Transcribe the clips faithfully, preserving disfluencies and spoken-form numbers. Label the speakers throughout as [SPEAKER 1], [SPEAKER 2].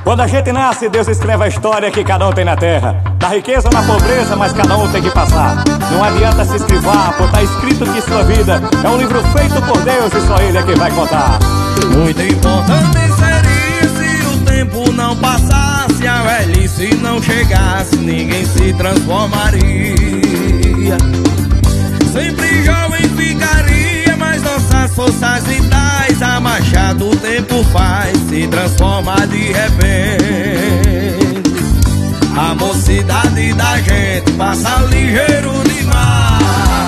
[SPEAKER 1] Quando a gente nasce, Deus escreve a história que cada um tem na terra. Da riqueza ou na pobreza, mas cada um tem que passar. Não adianta se esquivar, por tá escrito que sua vida é um livro feito por Deus e só Ele é quem vai contar.
[SPEAKER 2] Muito importante seria se o tempo não passasse, a velhice não chegasse, ninguém se transformaria. Sempre jovem ficaria, mas nossas forças vitais, a marcha do tempo faz se transformar de repente. A mocidade da gente passa ligeiro demais.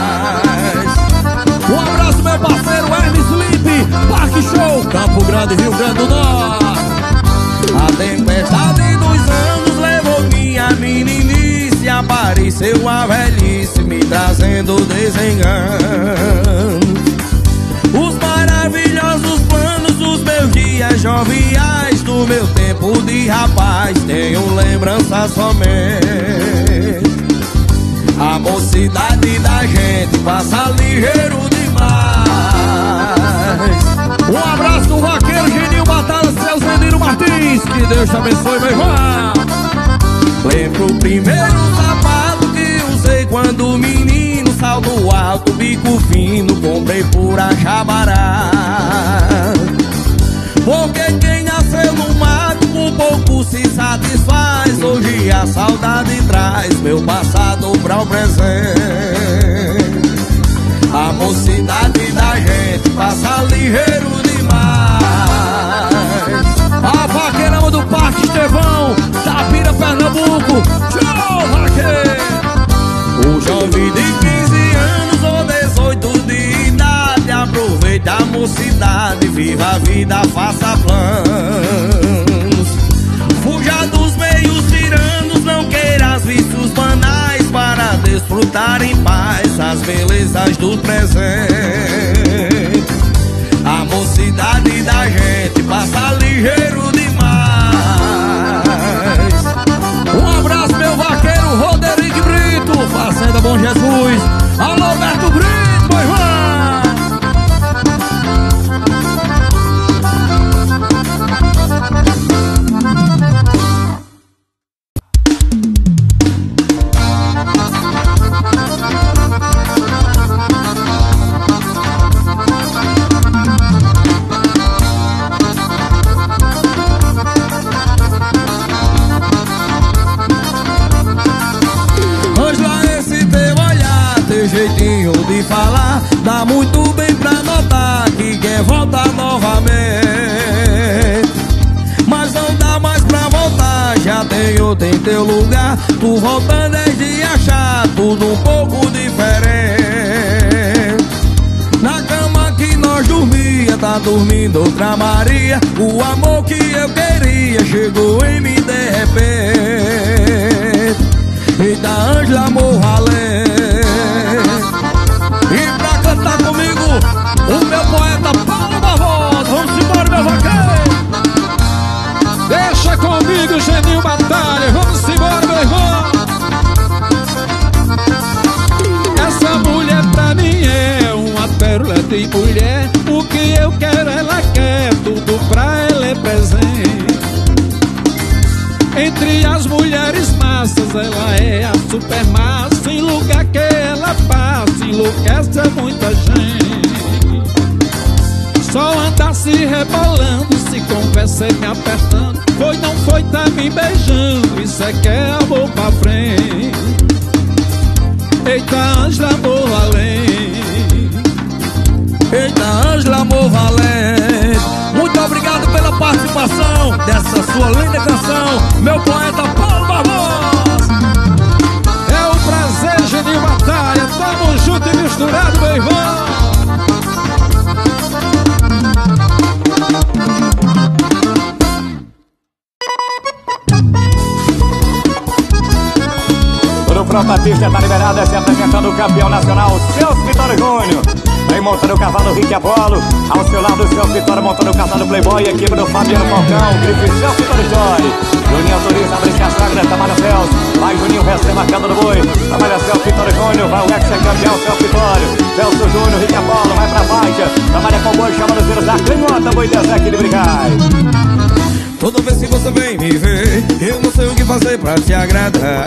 [SPEAKER 3] Um abraço, meu parceiro Hermes Lipe, Parque Show, Campo Grande, Rio Grande do Norte.
[SPEAKER 2] A tempestade dos anos levou minha meninice, apareceu a velhice me trazendo desengano. Os maravilhosos planos dos meus dias joviais, do meu tempo de rapaz, tenho lembrança somente. A mocidade da gente passa ligeiro demais.
[SPEAKER 3] Um abraço do vaqueiro Geninho Batalha, seu Zeniro Martins, que Deus te abençoe, meu irmão.
[SPEAKER 2] Lembro o primeiro sapato que usei quando menino, salto alto, bico fino, comprei por Achabará. Porque quem nasceu no mato com pouco se satisfaz, hoje a saudade traz meu passado para o presente. A mocidade da gente passa ligeiro demais.
[SPEAKER 3] A vaqueirama do Parque Estevão, Tapira, Pernambuco. Tchau, vaqueiro!
[SPEAKER 2] O jovem de quinze anos ou dezoito de idade, aproveita a mocidade, viva a vida, faça planos. Fuja dos meios tiranos, não queira os vícios banais, para desfrutar em paz as belezas do presente. A mocidade da gente passa ligeiro demais.
[SPEAKER 3] Um abraço, meu vaqueiro Roderick Brito, Fazenda Bom Jesus. Alô, Alberto Brito, meu irmão.
[SPEAKER 2] Jeitinho de falar, dá muito bem pra notar que quer voltar novamente. Mas não dá mais pra voltar, já tem outro em teu lugar. Tu voltando é de achar tudo um pouco diferente. Na cama que nós dormia, tá dormindo outra Maria. O amor que eu queria chegou em mim de repente. Eita, Ângela, amor valente.
[SPEAKER 3] E pra cantar comigo, o meu poeta Paulo Barbosa. Vamos embora, meu vaqueiro. Deixa comigo, Geninho Batalha. Vamos embora, meu irmão. Essa mulher pra mim é uma pérola de mulher. O que eu quero, ela quer. Tudo pra ela é presente. Entre as mulheres massas, ela é a super massa. Em lugar que ela passa, enlouquece muita gente. Só anda se rebolando, se conversa me apertando. Foi, não foi, tá me beijando, isso é que é amor pra frente. Eita, Ângela, amor valente.
[SPEAKER 2] Eita, Ângela, amor valente.
[SPEAKER 3] Muito obrigado pela participação dessa sua linda canção, meu poeta Paulo Barbosa. É um prazer, Geninho Batalha. Tamo junto e misturado, meu irmão.
[SPEAKER 1] O Frota Pista tá liberado, se apresentando o campeão nacional, Celso Vitório Júnior. Vem montando o cavalo Rick Apollo. Ao seu lado, o Celso Vitório montando o cavalo Playboy. Equipe do Fabiano Falcão, grife Celso Vitório Joy. Juninho autoriza, abre a sagra, trabalha Celso. Vai Juninho, recebe a queda do boi. Trabalha Celso Vitório Júnior, vai o ex-campeão Celso Vitório. Celso Júnior, Rick Apollo, vai pra faixa. Trabalha com o boi, chama nos viros da canhota, boi Dezé, aqui de Brigais.
[SPEAKER 2] Toda vez que você vem me ver, eu não sei o que fazer pra te agradar.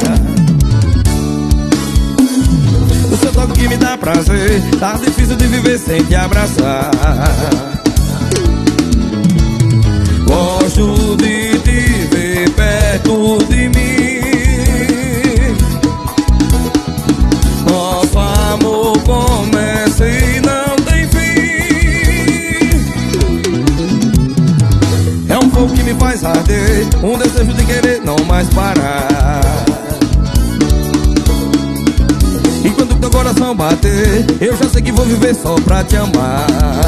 [SPEAKER 2] O seu toque que me dá prazer, tá difícil de viver sem te abraçar. Gosto de te ver perto de mim. Nosso amor começa e não tem fim. É um fogo que me faz arder, um desejo de querer não mais parar. Enquanto teu coração bater, eu já sei que vou viver só pra te amar.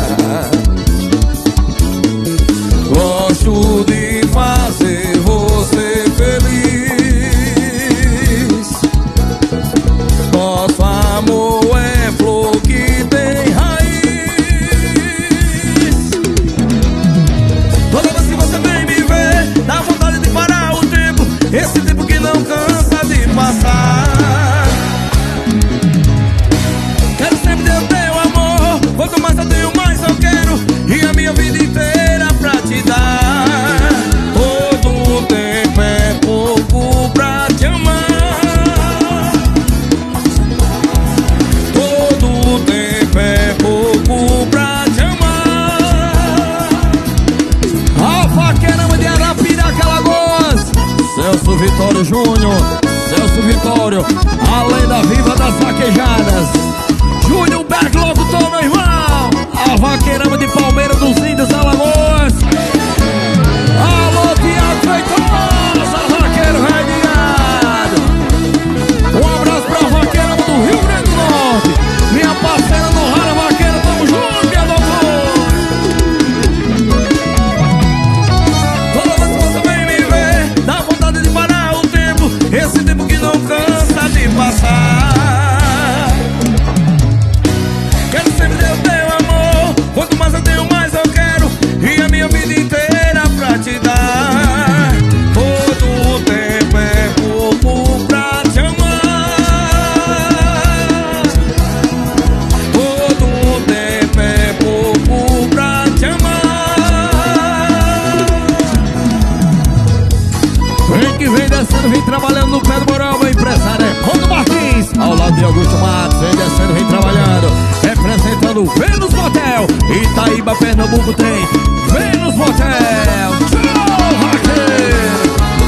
[SPEAKER 2] Gosto de fazer você feliz. Nosso amor é flor que tem raiz. Toda vez que você vem me ver, dá vontade de parar o tempo, esse tempo que não cansa de passar. Quero sempre ter o teu amor, quanto mais eu tenho, mais eu quero, e a minha vida inteira pra te dar. Todo o tempo é pouco pra te amar. Todo o tempo é pouco pra te amar. A vaqueirama de Arapiraca, Alagoas, Celso Vitório Júnior, Celso Vitório, a lenda viva das vaquejadas. Júnior Berg, logo tô, meu irmão. A vaqueirama de Palmeira dos Índios, Alagoas. Alô, Tiago Feitosa, vaqueiro radiado. Um abraço pra vaqueirama do Rio Grande do Norte. Minha parceira do Rara Vaqueira, tamo junto, minha doutora. Toda vez que você vem me ver, dá vontade de parar o tempo, esse tempo que não cansa de passar. Quero sempre ter o teu amor, quanto mais eu tenho, mais eu quero, e a minha vida inteira pra te dar. Todo o tempo é pouco pra te amar. Todo o tempo é pouco pra te amar. Vem que vem descendo, vem trabalhando no pé do moral, meu empresário é Rondo Martins, ao lado de Augusto Matos, vem descendo, vem trabalhando, representando Vênus Motel, Itaíba, Pernambuco tem Vênus Motel. Tchau, vaqueiro!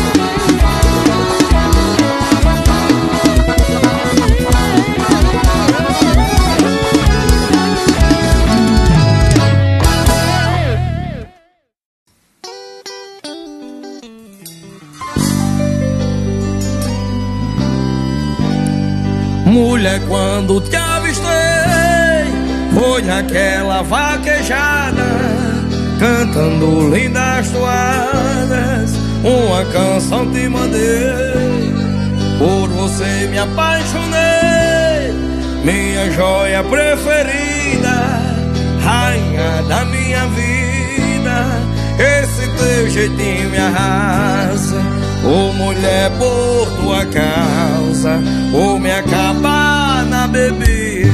[SPEAKER 2] Mulher, quando te avistei, foi naquela vaquejada, cantando lindas toadas, uma canção te mandei. Por você me apaixonei, minha joia preferida, rainha da minha vida. Esse teu jeitinho me arrasa, ô mulher, por tua causa, ou me acabar na bebida.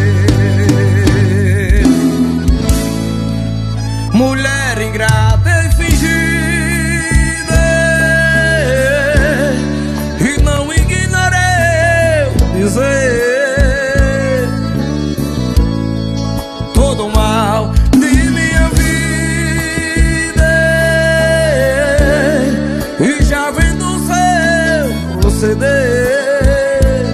[SPEAKER 2] Mulher ingrata e fingida, e não ignorei eu dizer todo o mal de minha vida, e já vendo o seu proceder,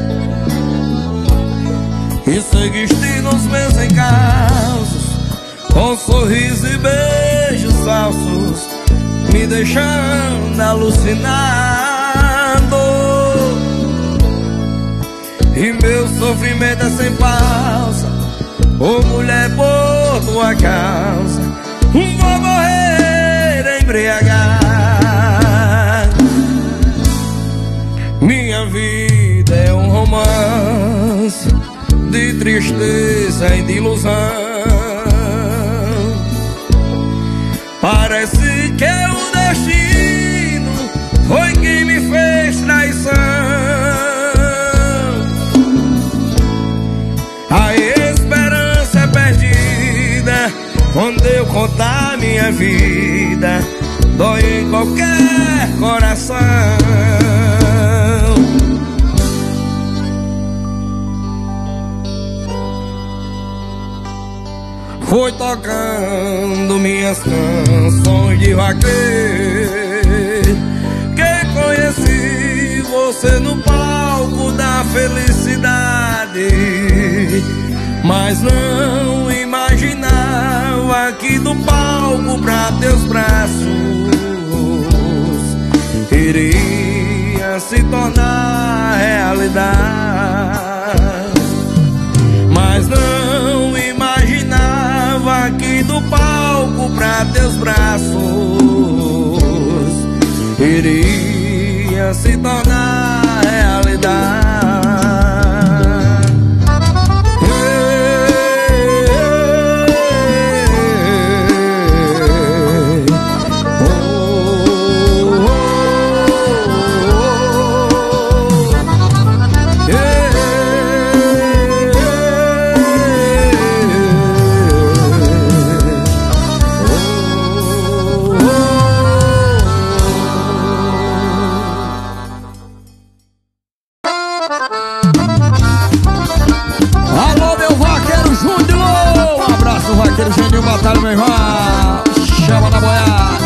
[SPEAKER 2] e seguiste nos meus encalços, com sorriso e beijos falsos, me deixando alucinado. E meu sofrimento é sem pausa, ô mulher, por tua causa, vou morrer embriagado. Minha vida é um romance de tristeza e de ilusão. Parece que o destino foi quem me fez traição. A esperança é perdida quando eu contar minha vida, dói em qualquer coração. Foi tocando minhas canções de vaqueiro que conheci você no palco da felicidade, mas não imaginava que do palco pra teus braços iria se tornar realidade. Mas não imaginava que do palco pra teus braços iria se tornar realidade.
[SPEAKER 3] Batalha, meu irmão, chama na boiada.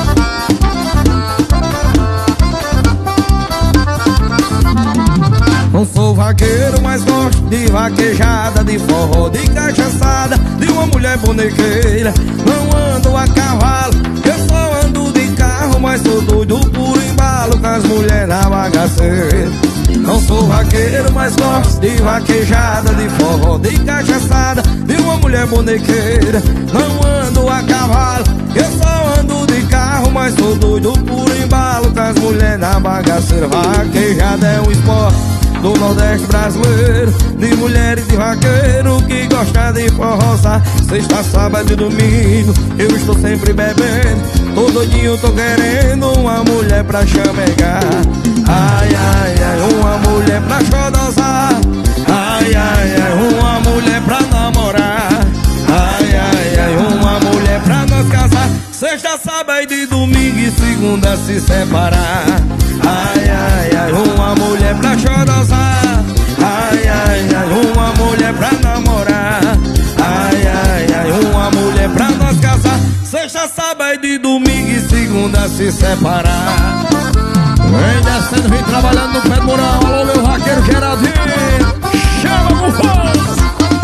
[SPEAKER 2] Não sou vaqueiro, mas gosto de vaquejada, de forró, de cachaçada, de uma mulher bonequeira. Não ando a cavalo, eu só ando de carro, mas sou doido por embalo com as mulheres na bagaceira. Não sou vaqueiro, mas gosto de vaquejada, de forró, de cachaçada, de uma mulher bonequeira. Não ando a cavalo, eu só ando de carro, mas sou doido por embalo com as mulheres na bagaceira. Vaquejada é um esporte do Nordeste brasileiro, de mulheres de vaqueiro que gosta de forroçar. Sexta, sábado e domingo eu estou sempre bebendo, tô doidinho, tô querendo uma mulher pra chamegar. Ai, ai, ai, uma mulher pra chodosar. Ai, ai, ai, uma mulher pra namorar. Ai, ai, ai, uma mulher pra nós casar. Sexta, sábado e domingo e segunda se separar. Ai, ai, ai, uma mulher pra chodosar. Ai, ai, ai, uma mulher pra namorar. Ai, ai, ai, uma mulher pra nós casar. Sexta, sábado e domingo e segunda se separar.
[SPEAKER 3] Vem descendo, vem trabalhando no pé do morão. Alô, meu vaqueiro Geraldinho, chama com força.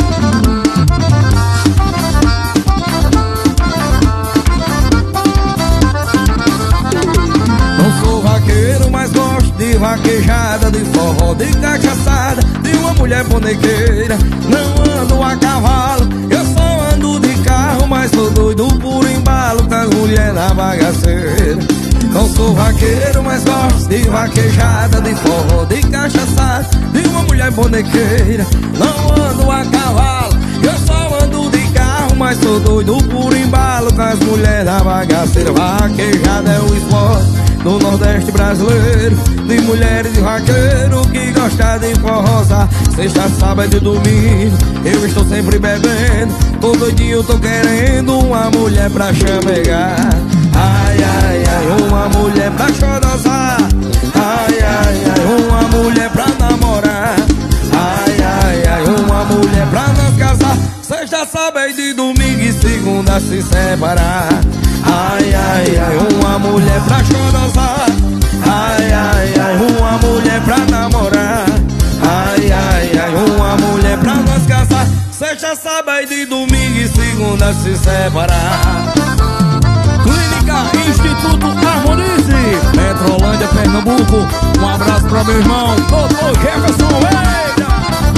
[SPEAKER 2] Não sou vaqueiro, mas gosto de vaquejada, de forró, de cachaçada, de uma mulher bonequeira. Não ando a cavalo, eu só ando de carro, mas sou doido por embalo com as mulheres na bagaceira. Não sou vaqueiro, mas gosto de vaquejada, de forró, de cachaçada, de uma mulher bonequeira. Não ando a cavalo, eu só ando de carro, mas sou doido por embalo com as mulheres na bagaceira. Vaquejada é o esporte do Nordeste brasileiro, de mulheres de vaqueiro que gosta de forrosar. Sexta, sábado e domingo eu estou sempre bebendo, tô doidinho, tô querendo uma mulher pra chamegar. Ai, ai, ai, uma mulher pra chodosar. Ai, ai, ai, uma mulher pra namorar. Ai, ai, ai, uma mulher pra nós casar. Sexta, sábado e domingo e segunda se separar. Ai, ai, ai, uma mulher pra chodosar. Ai, ai, ai, uma mulher pra namorar. Ai, ai, ai, uma mulher pra nós casar. Sexta, sábado e domingo e segunda se separar.
[SPEAKER 3] Instituto Harmonize, Petrolândia, Pernambuco. Um abraço pra meu irmão, doutor Jefferson Almeida.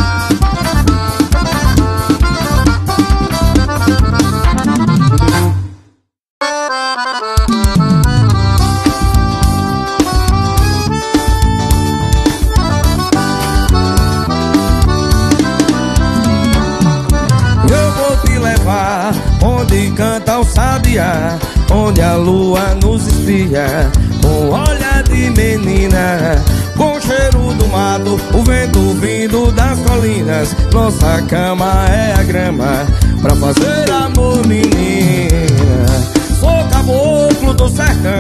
[SPEAKER 2] Eu vou te levar onde canta o sabiá, onde a lua nos espia, com olhar de menina, com cheiro do mato, o vento vindo das colinas. Nossa cama é a grama pra fazer amor, menina. Sou caboclo do sertão.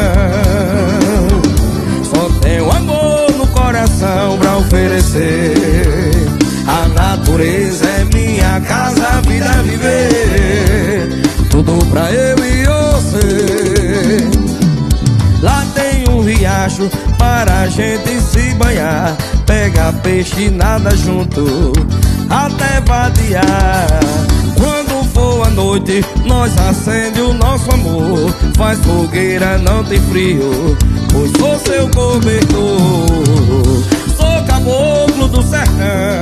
[SPEAKER 2] Só tenho amor no coração pra oferecer. A natureza é minha casa, a vida é viver. Tudo pra eu e você. Lá tem um riacho para a gente se banhar. Pega peixe e nada junto, até vadiar. Quando for a noite, nós acende o nosso amor. Faz fogueira, não tem frio, pois sou seu cobertor. Sou caboclo do sertão.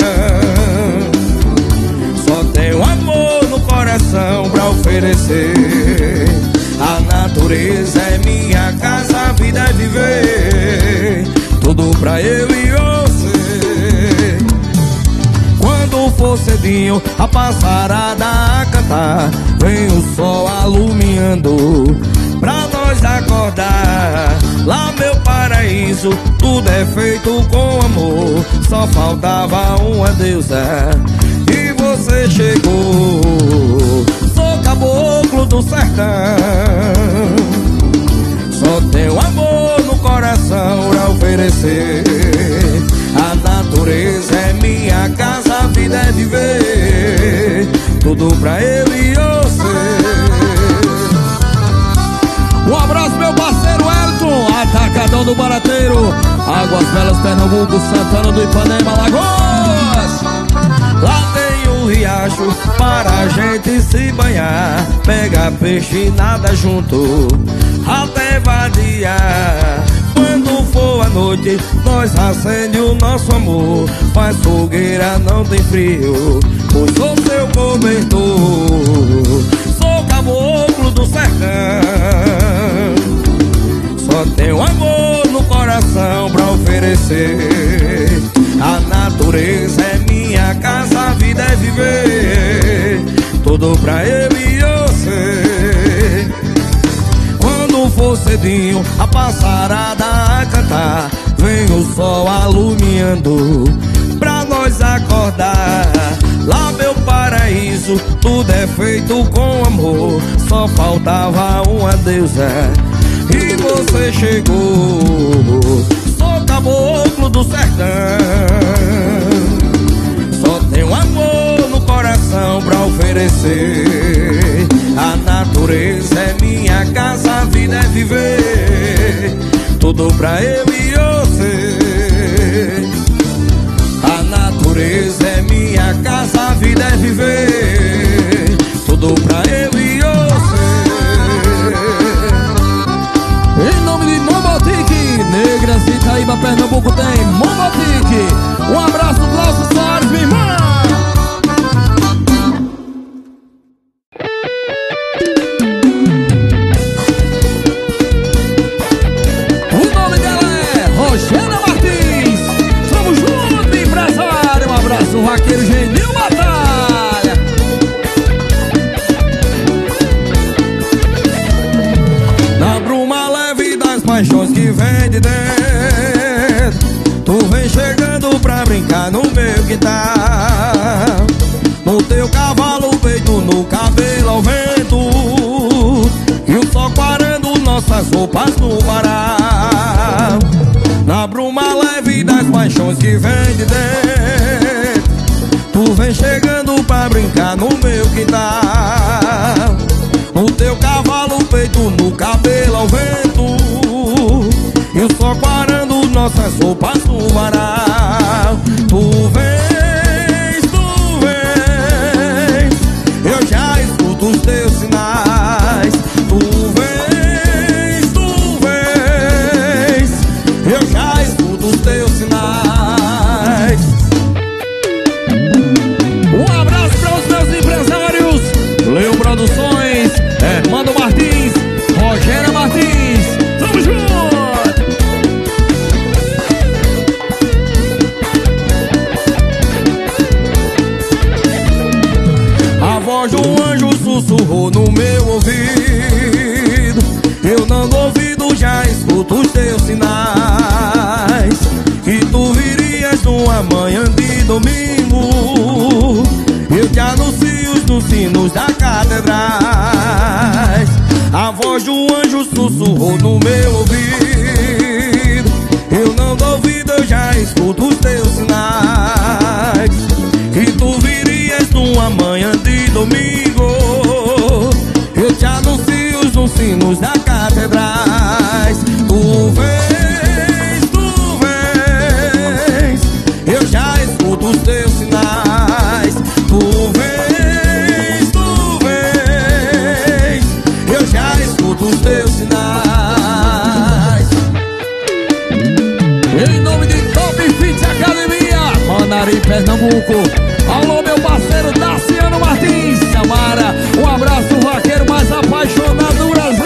[SPEAKER 2] Só tenho amor no coração pra oferecer. A natureza é minha casa, a vida é viver. Tudo pra eu e você. Quando for cedinho, a passarada a cantar, vem o sol alumiando pra nós acordar. Lá meu paraíso, tudo é feito com amor. Só faltava uma deusa e você chegou. Sou caboclo do sertão. Só tenho amor no coração pra oferecer. A natureza é minha casa, a vida é viver. Tudo pra eu e você.
[SPEAKER 3] Um abraço meu parceiro Elton, atacadão do Barateiro, Águas Belas, Pernambuco, Santana do Ipanema, Lagoas.
[SPEAKER 2] Lá tem um riacho para a gente se banhar. Pega peixe e nada junto, até vadiar. Quando for a noite, nós acende o nosso amor. Faz fogueira, não tem frio, pois sou seu cobertor. Sou caboclo do sertão. Só tenho amor no coração pra oferecer. A natureza é minha casa, a vida é viver. Tudo pra eu e você. Quando for cedinho, a passarada a cantar, vem o sol alumiando pra nós acordar. Lá meu paraíso, tudo é feito com amor. Só faltava uma deusa e você chegou. Sou caboclo do sertão. Só tenho amor no coração pra oferecer. A natureza é minha casa, a vida é viver. Tudo pra eu e você. A natureza é minha casa, a vida é viver. Tudo pra eu e você.
[SPEAKER 3] Em nome de Mombotique, Negras, Itaíba, Pernambuco tem Mombotique. Um abraço, Glaucio Soares, minha irmã. O nome dela é Rogéria Martins. Tamo junto, empresário. Um abraço, vaqueiro Genil Batalha.
[SPEAKER 2] Na bruma leve das paixões que vem de dentro, tu vem chegando pra brincar no meu quintal. No teu cavalo peito, no cabelo ao vento, e o sol quarando nossas roupas no varal. Na bruma leve das paixões que vem de dentro, tu vem chegando pra brincar no meu quintal. No teu cavalo peito, no cabelo ao vento, e o sol quarando nossas roupas no varal. Tu vens, tu vens, eu já escuto os teus sinais. Tu vens, tu vens, eu já escuto os teus sinais.
[SPEAKER 3] Um abraço para os meus empresários, Leo Produções, Hermano Martins, Rogéria Martins. Tamo junto! Pernambuco. Alô, meu parceiro Daciano Martins, Samara. Um abraço do vaqueiro mais apaixonado do Brasil.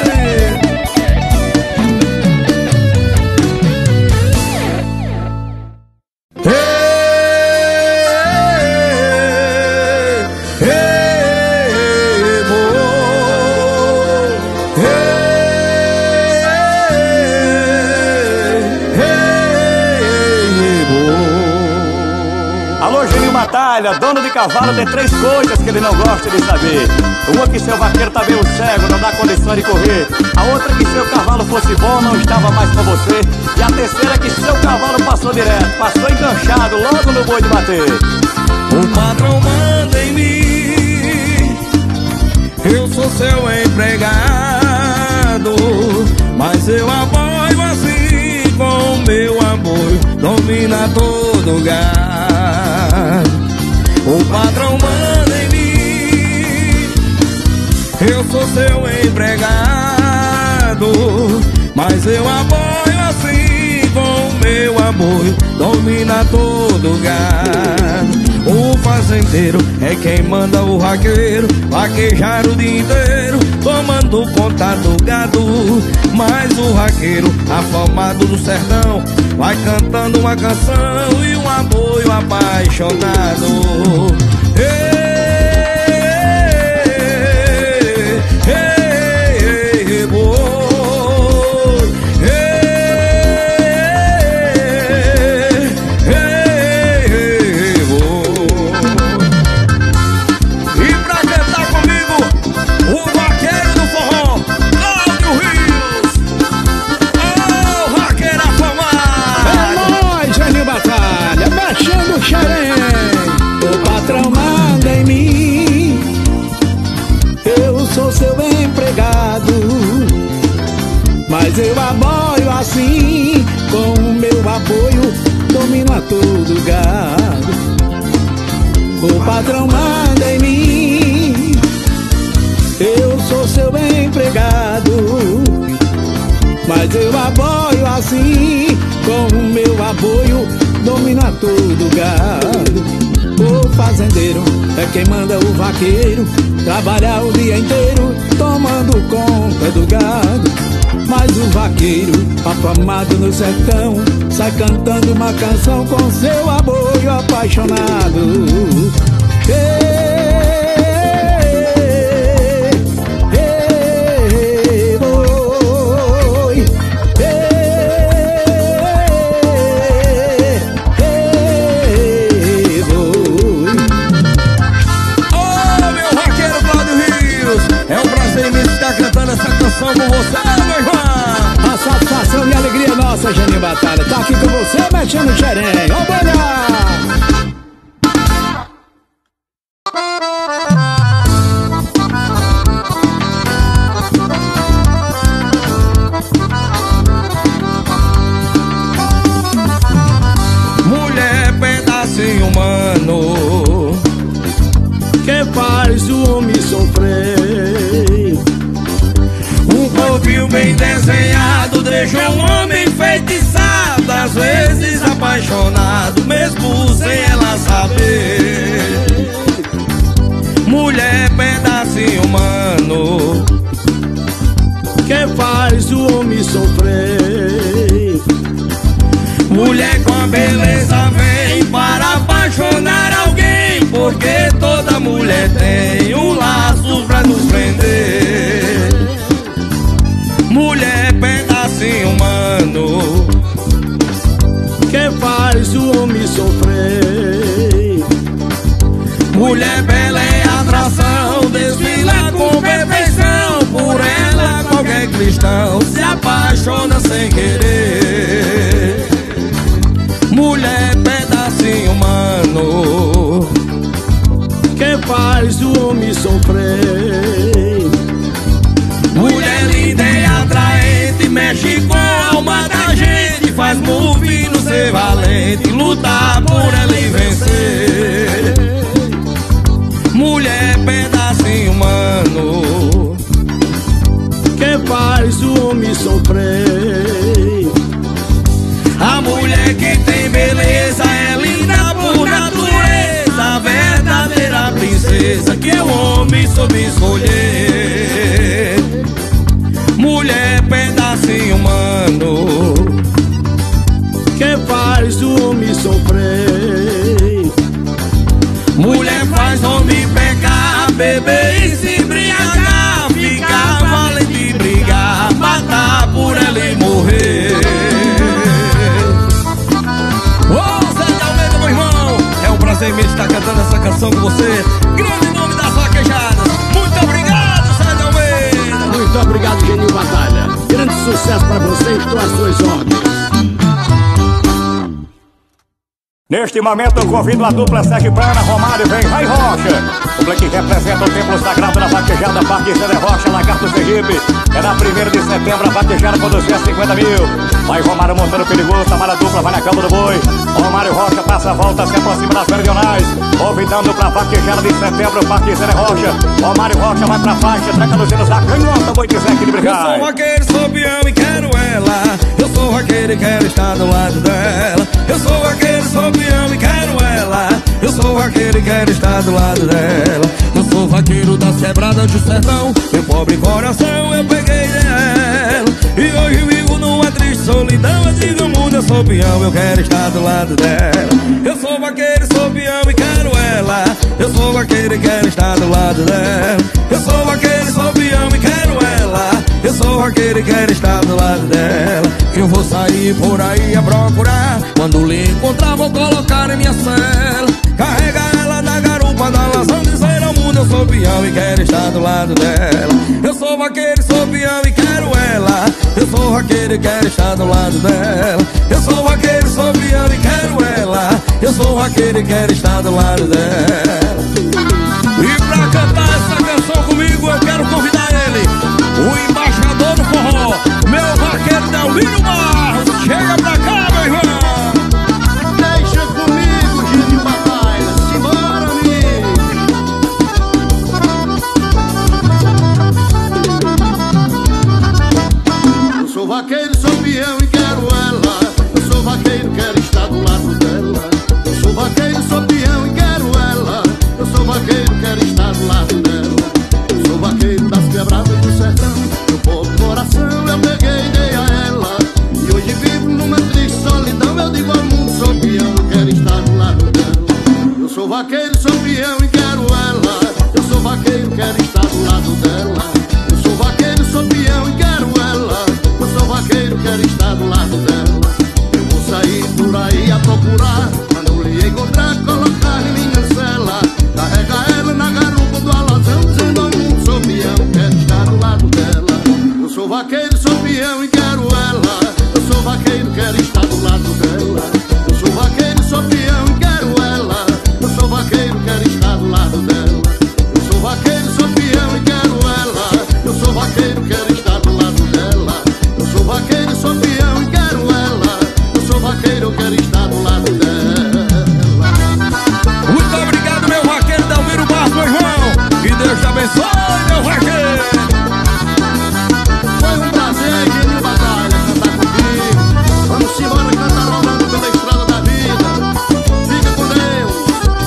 [SPEAKER 1] Dono de cavalo tem três coisas que ele não gosta de saber. Uma, que seu vaqueiro tá meio cego, não dá condição de correr. A outra, que seu cavalo fosse bom, não estava mais com você. E a terceira, que seu cavalo passou direto, passou enganchado logo no boi de bater.
[SPEAKER 2] O patrão manda em mim, eu sou seu empregado, mas eu apoio assim com o meu apoio, domina todo gado. O patrão manda em mim, eu sou seu empregado, mas eu apoio assim com o meu apoio, domina todo gado. O fazendeiro é quem manda o vaqueiro vaquejar o dia inteiro, tomando conta do gado. Mas o vaqueiro, afamado do sertão, vai cantando uma canção e um apoio apaixonado. Ei, ei, ei, boi, ei, ei, boi. E pra cantar comigo, o vaqueiro do forró, Cláudio Rios. Oh, vaqueiro afamado.
[SPEAKER 3] É nóis, Geninho Batalha, mexendo o xerém. O patrão manda em mim, eu sou seu empregado, mas eu apoio assim, com o meu apoio, domino a todo gado. O patrão manda em mim, eu sou seu empregado, mas eu apoio assim, com o meu apoio, domino a todo gado. O fazendeiro é quem manda o vaqueiro trabalhar o dia inteiro, tomando conta do gado. Mas o vaqueiro, afamado no sertão, sai cantando uma canção com seu apoio apaixonado. Ei, ei, boi, ei, ei, boi.
[SPEAKER 2] Ô, meu vaqueiro Cláudio Rios, é um prazer imenso estar cantando essa canção com você, meu irmão.
[SPEAKER 3] A satisfação e a alegria nossa, Geninho Batalha, tá aqui com você, mexendo o xerém. Ó, bolha!
[SPEAKER 2] Mulher, pedacinho humano,
[SPEAKER 3] Que faz o homem sofrer.
[SPEAKER 2] um corpinho bem desenhado deixa um homem enfeitiçado, às vezes apaixonado, mesmo sem ela saber. Mulher, pedacinho humano,
[SPEAKER 3] Que faz o homem sofrer.
[SPEAKER 2] mulher com a beleza vem para apaixonar alguém, porque toda mulher tem um laço pra nos prender. Mulher, pedacinho humano,
[SPEAKER 3] Que faz o homem sofrer.
[SPEAKER 2] mulher bela é atração, desfila com perfeição, por ela qualquer cristão se apaixona sem querer. Mulher, pedacinho humano,
[SPEAKER 3] Que faz o homem sofrer.
[SPEAKER 2] mulher linda e atraente, mexe com a alma da gente, faz movimento ser valente, lutar por ela e vencer. Mulher, pedacinho humano,
[SPEAKER 3] Que faz o homem sofrer.
[SPEAKER 2] a mulher que tem beleza é linda por natureza, E se embriagar, ficar valente de brigar, matar por ela e morrer. Ô Zé de Almeida, meu irmão, é um prazer imenso estar cantando essa canção com você. Grande nome das vaquejadas. Muito obrigado, Zé de Almeida.
[SPEAKER 4] Muito obrigado, Genil Batalha. Grande sucesso pra você e estou às suas ordens.
[SPEAKER 1] Neste momento eu convido a dupla sergipana, Romário vem, vai Rocha. Dupla que representa o templo sagrado da vaquejada, Parque Zé Rocha, Lagarto Sergipe. É na primeira de setembro, a vaquejada com duzentos e cinquenta mil. Vai Romário montando perigoso, trabalha a dupla, vai na cama do boi. Romário Rocha passa a volta, se aproxima das meridionais. Convidando pra vaquejada de setembro, Parque Zé Rocha. Romário Rocha vai pra faixa, tranca nos hinos da canhota, boi de Zé aqui de brincar.
[SPEAKER 2] Eu sou vaqueiro, sou peão e quero ela. Eu sou vaqueiro e quero estar do lado dela. Eu sou vaqueiro, sou peão e quero ela. Eu sou vaqueiro e quero estar do lado dela. Eu sou vaqueiro das quebradas do sertão. Meu pobre coração eu peguei dela. E hoje vivo numa triste solidão. Eu digo mundo, eu sou peão, eu quero estar do lado dela. Eu sou vaqueiro, sou peão e quero ela. Eu sou vaqueiro e quero estar do lado dela. Eu sou vaqueiro, sou peão e quero ela. Eu sou vaqueiro e quero estar do lado dela. Eu vou sair por aí a procurar. Quando lhe encontrar vou colocar em minha cela. Carregar ela na garupa da lação. Dizer ao mundo eu sou peão e quero estar do lado dela. Eu sou vaqueiro, sou peão e quero ela. Eu sou vaqueiro e quero estar do lado dela. Eu sou vaqueiro, sou peão e quero ela. Eu sou vaqueiro e quero estar do lado dela. E pra cantar essa canção comigo eu quero convidar ele, o embaixador do forró, meu vaqueiro Delvino Barros. Chega pra cá, meu irmão.
[SPEAKER 4] Deixa comigo, Genil Batalha. Simbora, amigo. Eu sou vaqueiro, sou peão e quero ela. Eu sou vaqueiro, quero estar do lado dela. Eu sou vaqueiro, sou peão e quero ela. Eu sou vaqueiro, quero estar do lado dela. Eu sou vaqueiro das quebradas do sertão. Meu pobre coração eu peguei e dei a ela. E hoje vivo numa triste solidão. Eu digo ao mundo, sou peão, quero estar do lado dela. Eu sou vaqueiro, sou peão e quero ela. Eu sou vaqueiro, quero estar do lado dela. Eu sou vaqueiro, sou peão e quero ela. Eu sou vaqueiro, quero estar do lado dela. Eu vou sair por aí a procurar. Quando lhe encontrar, colocar em minha cela. Carrega ela na garupa do alazão. Dizendo ao mundo, sou peão, quero estar do lado dela. Eu sou vaqueiro, sou peão e quero ela. Eu sou vaqueiro, quero estar do lado dela. Eu sou vaqueiro, sou peão e quero ela. Eu sou vaqueiro, quero estar do lado dela. Eu sou vaqueiro, sou peão e quero ela. Eu sou vaqueiro, quero estar do lado dela. Eu sou vaqueiro, sou peão e quero ela. Eu sou vaqueiro, quero estar do lado dela.
[SPEAKER 2] Muito obrigado, meu vaqueiro Delvino Barros, meu irmão. Que Deus te abençoe, meu vaqueiro.
[SPEAKER 4] Foi um prazer, Genil Batalha, cantar contigo. Vamos embora cantarolando pela estrada da vida. Fica com Deus.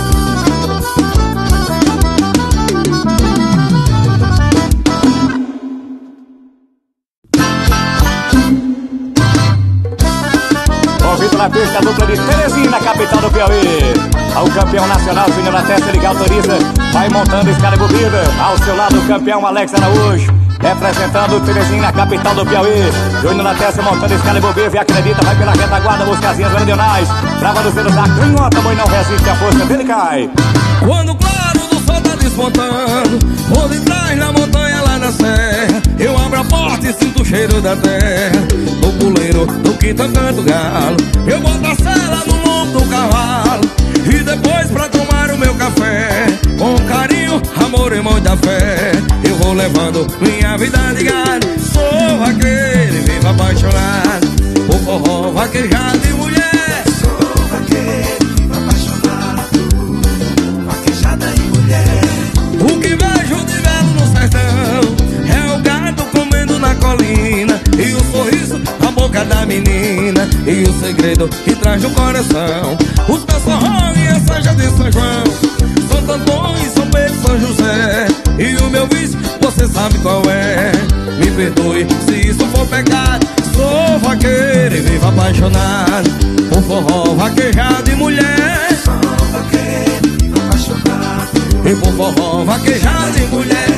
[SPEAKER 1] Convido na pista a dupla de Teresina, na capital do Piauí. Ao campeão nacional, Júnior na testa, ele que autoriza. Vai montando Excalibur Vida. Ao seu lado, o campeão Alex Araújo. Representando Teresina, na capital do Piauí. Júnior na testa, montando Excalibur Vida. E acredita, vai pela retaguarda, busca as linhas meridionais. Trava dos dedos da canhota, boi não resiste, a força dele cai.
[SPEAKER 2] Quando o claro do sol tá despontando, vou de trás na montanha lá na serra. Eu abro a porta e sinto o cheiro da terra. No puleiro, no quinto canto galo. Eu boto a sela no lombo do cavalo. E depois pra tomar o meu café, com carinho, amor e muita fé, eu vou levando minha vida de gado. Sou vaqueiro e vivo apaixonado por forró, vaquejado e mulher.
[SPEAKER 5] Sou vaqueiro e vivo apaixonado, vaquejada e mulher.
[SPEAKER 2] O que vejo de belo no sertão é o gado comendo na colina, e o sorriso na boca da menina, e o segredo que traz no coração. Os meus forró e a Sanja de São João, Santo Antônio, São Pedro, São José. E o meu vício, você sabe qual é. Me perdoe se isso for pecado. Sou vaqueiro e vivo apaixonado por forró, vaquejado e mulher.
[SPEAKER 5] Sou vaqueiro e vivo apaixonado
[SPEAKER 2] E por forró, vaquejado e mulher.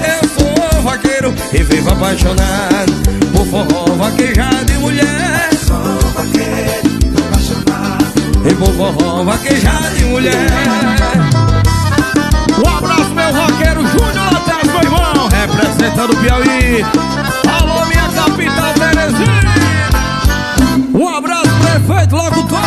[SPEAKER 2] vaqueiro e vivo apaixonado por forró, vaquejada e mulher.
[SPEAKER 5] Sou vaqueiro e vivo apaixonado
[SPEAKER 2] e por forró, vaquejada e mulher. Um abraço, meu vaqueiro Júnior Latés, meu irmão, representando o Piauí. Alô, minha capital Terezinha. Um abraço, prefeito locutor.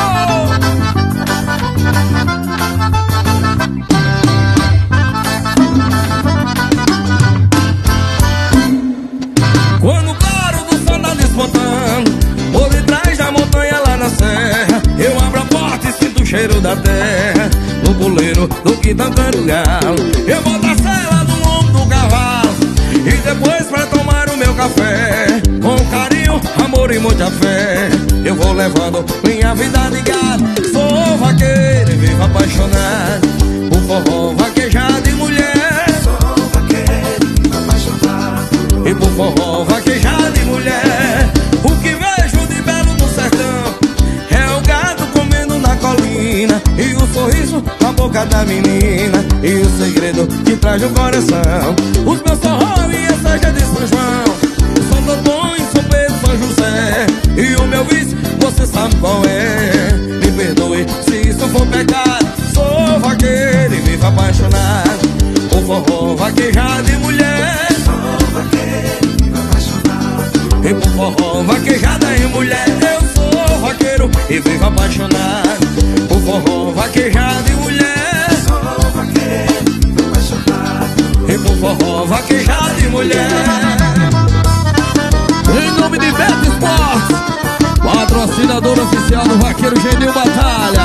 [SPEAKER 2] Quando o claro do sol tá despontando por detrás da montanha lá na serra, eu abro a porta e sinto o cheiro da terra no puleiro do que cantando o galo. Eu boto a sela no ombro do cavalo e depois pra tomar o meu café, com carinho, amor e muita fé, eu vou levando minha vida de gado. Sou vaqueiro e vivo apaixonado por forró, vaquejada e mulher.
[SPEAKER 5] Sou vaqueiro e vivo apaixonado
[SPEAKER 2] e por forró, vaquejada e mulher. O que vejo de belo no sertão é o gado comendo na colina e o sorriso na boca da menina e o segredo que traz no coração. Os meus forró e a seja de São João, São Antônio, São Pedro, São José. E o meu vício, você sabe qual é. Me perdoe se isso for pecado. Sou vaqueiro e vivo apaixonado por forró, vaquejada e mulher.
[SPEAKER 5] Sou vaqueiro e vivo apaixonado
[SPEAKER 2] e por forró, vaquejada e mulher. Eu sou vaqueiro e vivo apaixonado por forró, vaquejada e mulher.
[SPEAKER 5] Sou vaqueiro e vivo apaixonado
[SPEAKER 2] e por forró, vaquejada e mulher. Em nome de Beto Esportes, patrocinador oficial do Vaqueiro Genil Batalha,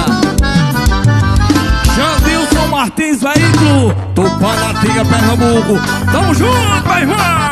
[SPEAKER 2] Jandilson Martins Veículo, Tupanatinga, Pernambuco. Tamo junto, meu irmão!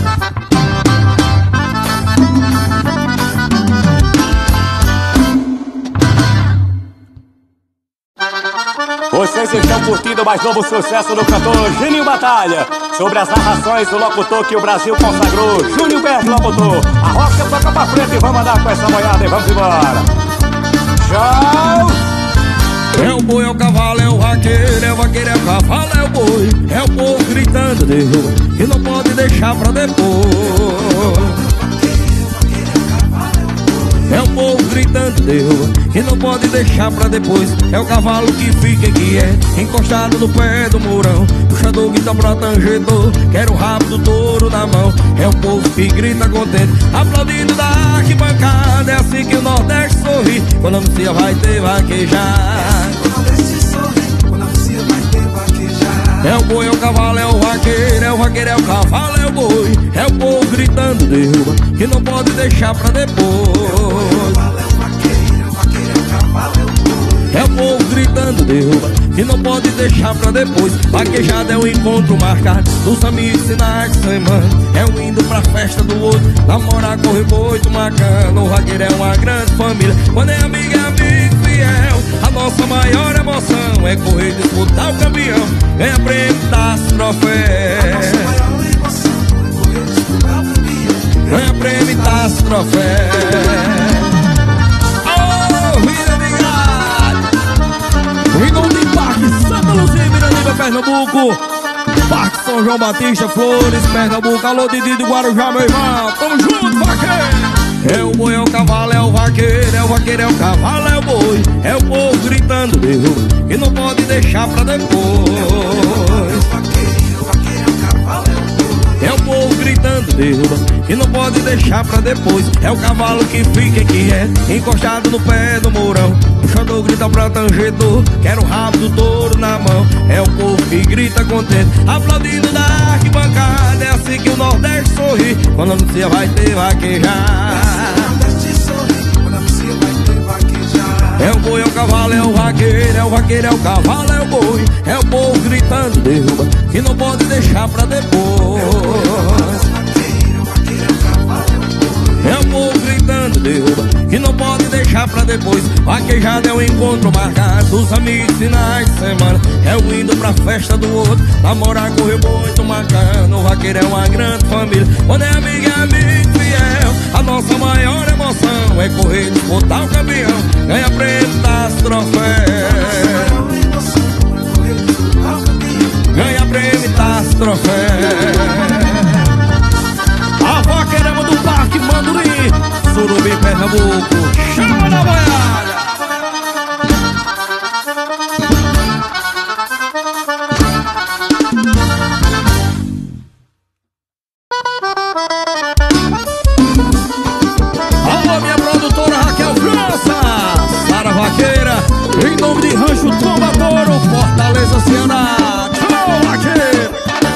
[SPEAKER 1] Vocês estão curtindo o mais novo sucesso do cantor Genil Batalha, sobre as narrações do locutor que o Brasil consagrou, Júnior Berto Locutor. A roça toca pra frente e vamos andar com essa moiada e vamos embora. Tchau!
[SPEAKER 2] É o boi, é o cavalo, é o vaqueiro, é o vaqueiro, é o cavalo, é o boi. É o povo gritando de rua, que não pode deixar pra depois. É o povo gritando de rua, que não pode deixar pra depois. É o cavalo que fica quieto, encostado no pé do mourão, puxador que tá pra tangedor, quer o rabo do touro na mão. É o povo que grita contente, aplaudindo da arquibancada. É assim que o Nordeste sorri, quando anuncia vai ter vaquejar.
[SPEAKER 5] O Nordeste sorri quando anuncia vai ter vaquejar.
[SPEAKER 2] É o boi, é o cavalo, é o vaqueiro, é o vaqueiro, é o cavalo, é o boi. É o povo gritando de rua, que não pode deixar pra depois. É o povo gritando de rua, que não pode deixar pra depois. Vaquejada é um encontro marcado dos amigos, finais de semana. É um indo pra festa do outro, namorar, correr boi, tomar cana. O vaqueiro é uma grande família, quando é amigo é amigo fiel. A nossa maior emoção é correr, disputar o campeão, ganhar prêmio, taça, troféu. Ganha prêmio, taça, troféu. Em nome de Parque Santa Luzia, Mirandiba, Pernambuco, Parque São João Batista, Flores, Pernambuco. Alô, Didi do Guarujá, meu irmão. Tamo junto, vaqueiro. É o boi, é o cavalo, é o vaqueiro, é o vaqueiro, é o cavalo, é o boi. É o povo gritando de rua, que não pode deixar pra depois. É o povo gritando de rua, que não pode deixar pra depois. É o cavalo que fica quieto, encostado no pé do mourão, puxador grita pra tangedor, quer o rabo do touro na mão. É o povo que grita contente, aplaudindo da arquibancada. É assim que o Nordeste sorri, quando anuncia vai ter vaquejar. É o boi, é o cavalo, é o vaqueiro, é o vaqueiro, é o cavalo, é o boi. É o povo gritando de rua, que não pode deixar pra depois. É o povo gritando de rua, que não pode deixar pra depois. Vaquejada é um encontro marcado dos amigos, finais de semana. É o indo pra festa do outro, namorar, correr boi, tomar cana. O vaqueiro é uma grande família, quando é amigo é amigo fiel. A nossa maior emoção é correr, disputar o campeão, ganha prêmio, taça, troféu. Ganha prêmio, taça, troféu. Carandurim, Surubim, Pernambuco. Chama na boiada. Alô, minha produtora Raquel França, Sara Vaqueira, em nome de Rancho Tombadoro, Fortaleza, Ceará. Tchau, Vaqueira.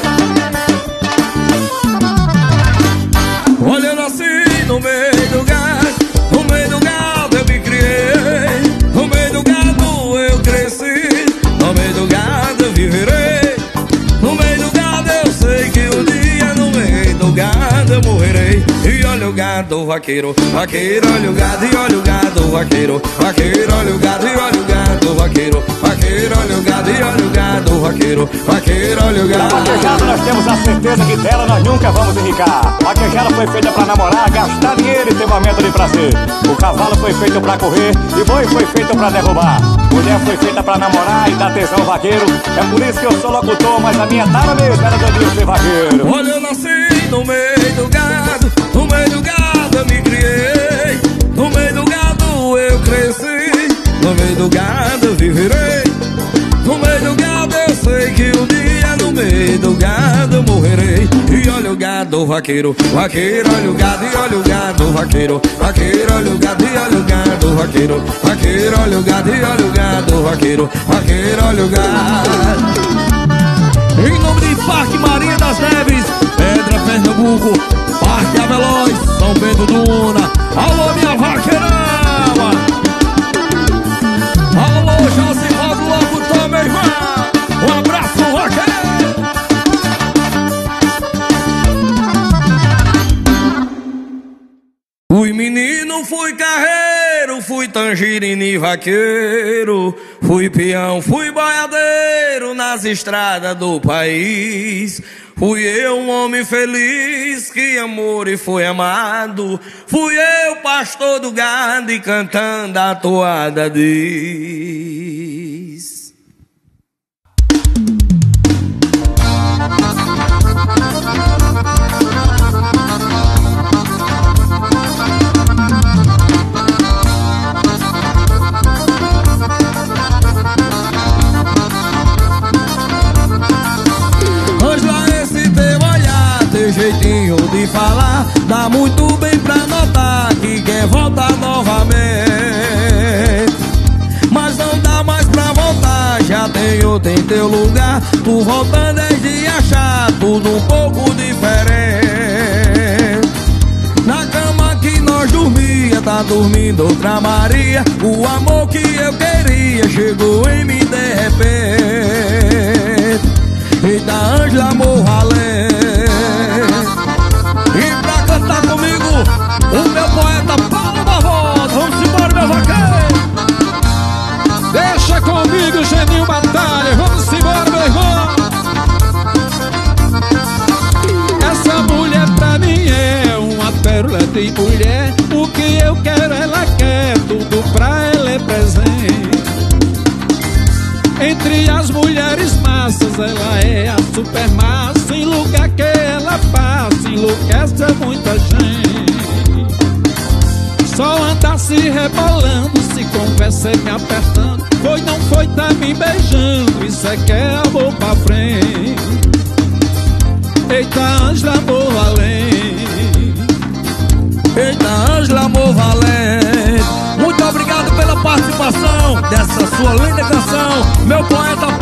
[SPEAKER 2] Olha, eu nasci no meio do gado, no meio do gado eu me criei, no meio do gado eu cresci, no meio do gado eu viverei, no meio do gado eu sei que um dia no meio do gado eu morrerei. E olha o gado, vaqueiro, vaqueiro, olha o gado, e olha o gado, vaqueiro, vaqueiro, olha o gado, e olha o gado, vaqueiro, vaqueiro, olha o gado, e olha o gado, vaqueiro, vaqueiro, olha o gado.
[SPEAKER 1] A vaquejada nós temos a certeza que dela nós nunca vamos enricar. A vaquejada foi feita pra namorar, gastar dinheiro e ter momento de prazer. O cavalo foi feito pra correr e boi foi feito pra derrubar. Mulher foi feita pra namorar e dar tesão vaqueiro. É por isso que eu sou locutor, mas a minha tara mesmo era do dia ser vaqueiro.
[SPEAKER 2] Olha, eu nasci no meio do gado, no meio do gado eu me criei, no meio do gado eu cresci, no meio do gado eu viverei, no meio do gado eu sei que um dia no meio do gado eu morrerei. E olha o gado, vaqueiro, vaqueiro, olha o gado, e olha o gado, vaqueiro, vaqueiro, olha o gado, e olha o gado, vaqueiro, vaqueiro, olha o gado, e olha o gado, vaqueiro, vaqueiro, olha o gado. Em nome de Parque Maria das Neves, Pedra, Pernambuco, Parque Aveloz, São Bento do Una. Alô, minha vaqueirama. Alô, José Rodo, locutor, meu irmão. Um abraço, vaqueiro. Fui menino, fui carreiro, fui tangerina e vaqueiro, fui peão, fui boiadeiro nas estradas do país. Fui eu um homem feliz que amor e foi amado. Fui eu pastor do gado e cantando a toada diz. Jeitinho de falar, dá muito bem pra notar que quer voltar novamente. Mas não dá mais pra voltar, já tem outro em teu lugar. Tu voltando é de achar tudo um pouco diferente. Na cama que nós dormia, tá dormindo outra Maria. O amor que eu queria chegou em mim de repente. Eita, Ângela, amor valente. E pra cantar comigo, o meu poeta Paulo Barbosa. Vamos embora, meu vaqueiro.
[SPEAKER 3] Deixa comigo, Geninho Batalha. Vamos embora, meu irmão. Essa mulher pra mim é uma pérola de mulher. O que eu quero ela quer, tudo pra ela é presente. Entre as mulheres massas, ela é a super massa. Em lugar que ela passa, enlouquece muita gente. Só anda se rebolando, se conversa me apertando. Foi, não foi, tá me beijando, isso é que é amor pra frente. Eita, Ângela, amor valente.
[SPEAKER 2] Eita, Ângela, amor valente. Muito obrigado pela participação dessa sua linda canção, meu poeta